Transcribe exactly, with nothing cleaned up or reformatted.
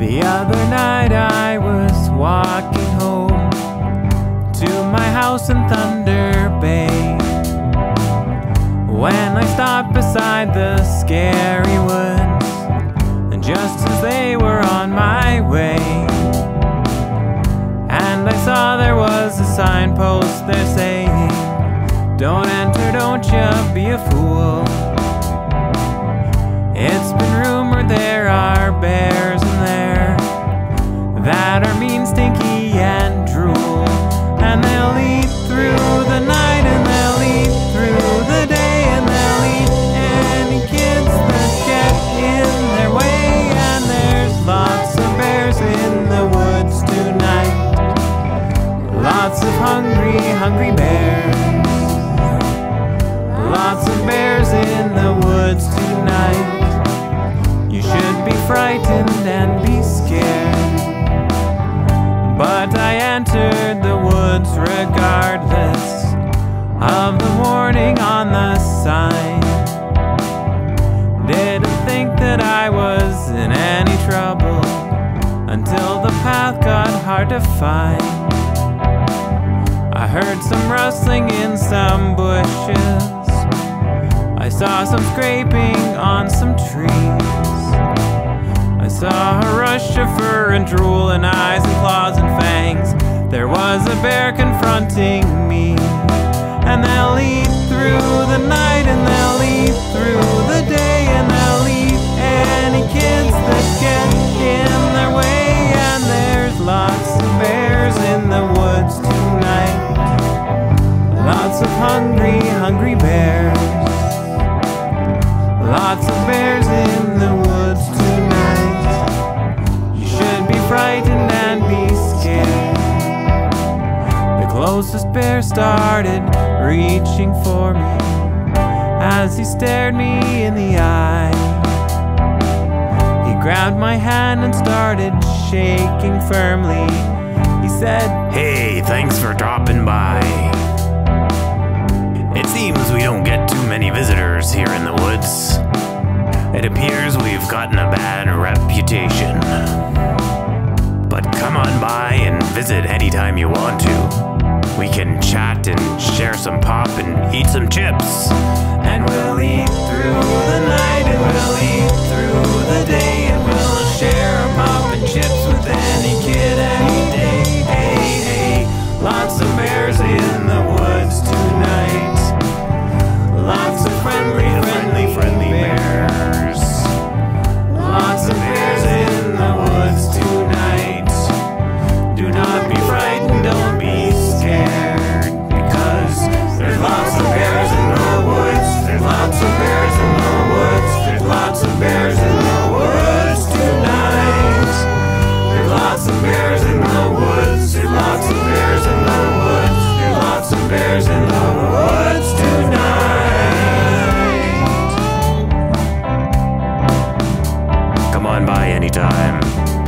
The other night I was walking home to my house in Thunder Bay, when I stopped beside the scary woods, and just as they were on my way, and I saw there was a signpost there saying, "Don't enter, don't ya be a fool." It's been rumored there are bears in there that are mean, stinky, and drool, and they'll eat through the night, and they'll eat through the day, and they'll eat any kids that get in their way. And there's lots of bears in the woods tonight, lots of hungry, hungry bears. Lots of bears in the woods tonight. You should be frightened and be scared, but I entered the woods regardless of the warning on the sign. Didn't think that I was in any trouble until the path got hard to find. I heard some rustling in some bushes, I saw some scraping on some trees, I saw a rush of fur and drool and eyes and claws and fangs. There was a bear confronting me, and they'll eat through the night, and they'll eat through the day, and they'll eat any kids that get in their way. And there's lots of bears in the woods tonight, lots of hungry, hungry bears. Lots of bears in the woods tonight. You should be frightened and be scared. The closest bear started reaching for me as he stared me in the eye. He grabbed my hand and started shaking firmly. He said, "Hey, thanks for dropping by. It seems we don't get too many visitors here in the woods. It appears we've gotten a bad reputation. But come on by and visit anytime you want to. We can chat and share some pop and eat some chips. And we'll eat through the night, and we'll eat through the day, and we'll share a pop and chips with any kid any day." Hey, hey, lots of bears in the woods tonight. Lots of friendly, friendly, friendly bears. Lots of bears in the woods tonight. Do not be frightened, don't be scared, because there's lots of bears in the woods. There's lots of bears in the woods. There's lots of bears in the woods tonight. There's lots of bears in the woods. There's lots of bears in the woods. There's lots of bears in the woods tonight. Come on by anytime.